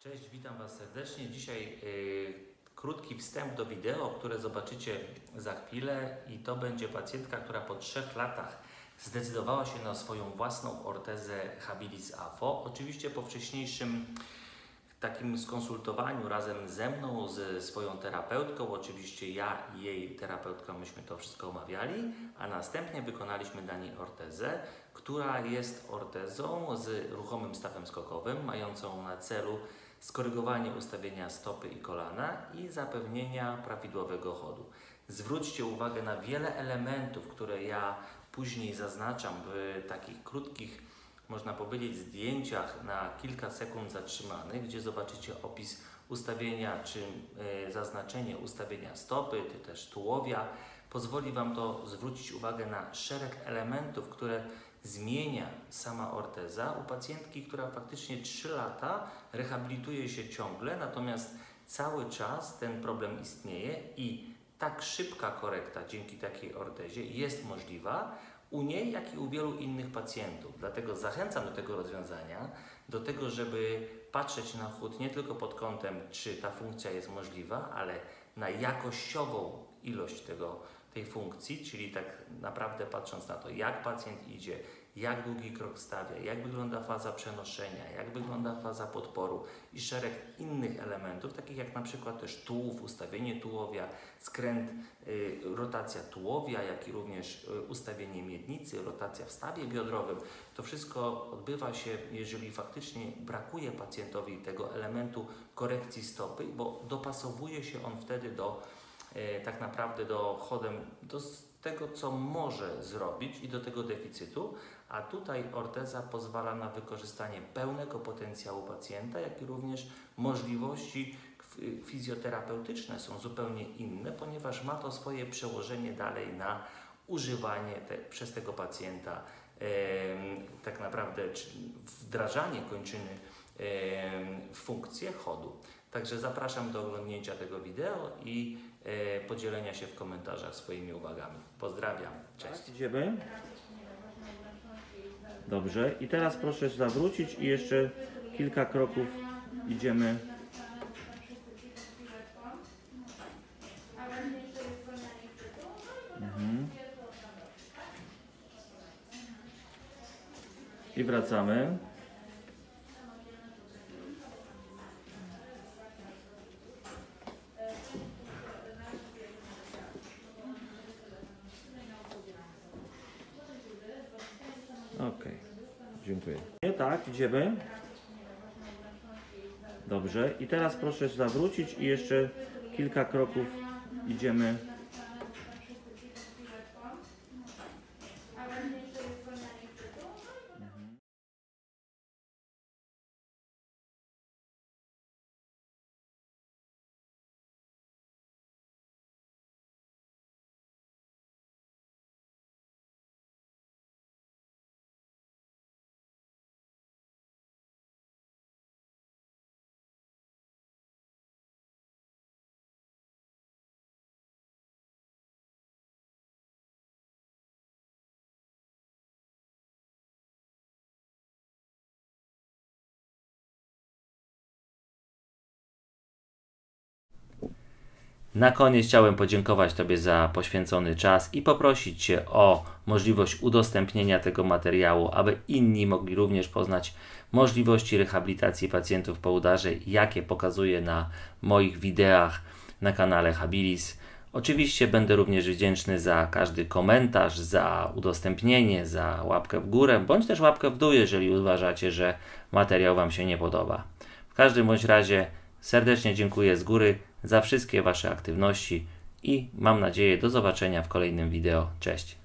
Cześć, witam Was serdecznie. Dzisiaj krótki wstęp do wideo, które zobaczycie za chwilę, i to będzie pacjentka, która po 3 latach zdecydowała się na swoją własną ortezę Habilis AFO. Oczywiście po wcześniejszym takim skonsultowaniu razem ze mną, ze swoją terapeutką, oczywiście ja i jej terapeutka, myśmy to wszystko omawiali, a następnie wykonaliśmy dla niej ortezę, która jest ortezą z ruchomym stawem skokowym, mającą na celu skorygowanie ustawienia stopy i kolana i zapewnienia prawidłowego chodu. Zwróćcie uwagę na wiele elementów, które ja później zaznaczam w takich krótkich, można powiedzieć, zdjęciach na kilka sekund zatrzymanych, gdzie zobaczycie opis ustawienia czy zaznaczenie ustawienia stopy, czy też tułowia. Pozwoli Wam to zwrócić uwagę na szereg elementów, które zmienia sama orteza u pacjentki, która faktycznie 3 lata rehabilituje się ciągle, natomiast cały czas ten problem istnieje i tak szybka korekta dzięki takiej ortezie jest możliwa u niej, jak i u wielu innych pacjentów. Dlatego zachęcam do tego rozwiązania, do tego, żeby patrzeć na chód nie tylko pod kątem, czy ta funkcja jest możliwa, ale na jakościową ilość tej funkcji, czyli tak naprawdę patrząc na to, jak pacjent idzie, jak długi krok stawia, jak wygląda faza przenoszenia, jak wygląda faza podporu i szereg innych elementów, takich jak na przykład też tułów, ustawienie tułowia, skręt, rotacja tułowia, jak i również ustawienie miednicy, rotacja w stawie biodrowym. To wszystko odbywa się, jeżeli faktycznie brakuje pacjentowi tego elementu korekcji stopy, bo dopasowuje się on wtedy do tak naprawdę do tego, co może zrobić i do tego deficytu, a tutaj orteza pozwala na wykorzystanie pełnego potencjału pacjenta, jak i również możliwości fizjoterapeutyczne są zupełnie inne, ponieważ ma to swoje przełożenie dalej na używanie przez tego pacjenta, tak naprawdę wdrażanie kończyny w funkcję chodu. Także zapraszam do oglądnięcia tego wideo i podzielenia się w komentarzach swoimi uwagami. Pozdrawiam, cześć. Idziemy. Dobrze, i teraz proszę zawrócić i jeszcze kilka kroków idziemy. I wracamy. Ok, dziękuję. Tak, idziemy. Dobrze, i teraz proszę zawrócić i jeszcze kilka kroków idziemy. Na koniec chciałem podziękować Tobie za poświęcony czas i poprosić Cię o możliwość udostępnienia tego materiału, aby inni mogli również poznać możliwości rehabilitacji pacjentów po udarze, jakie pokazuję na moich wideach na kanale Habilis. Oczywiście będę również wdzięczny za każdy komentarz, za udostępnienie, za łapkę w górę, bądź też łapkę w dół, jeżeli uważacie, że materiał Wam się nie podoba. W każdym bądź razie serdecznie dziękuję z góry za wszystkie Wasze aktywności i mam nadzieję do zobaczenia w kolejnym wideo. Cześć!